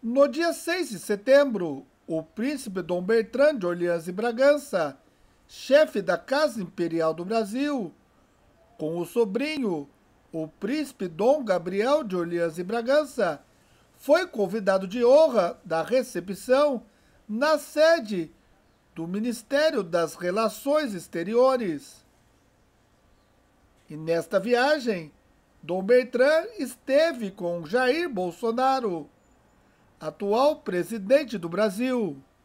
No dia 6 de setembro, o príncipe Dom Bertrand de Orleans e Bragança, chefe da Casa Imperial do Brasil, com o sobrinho, o príncipe Dom Gabriel de Orleans e Bragança, foi convidado de honra da recepção na sede do Ministério das Relações Exteriores. E nesta viagem, Dom Bertrand esteve com Jair Bolsonaro, atual presidente do Brasil.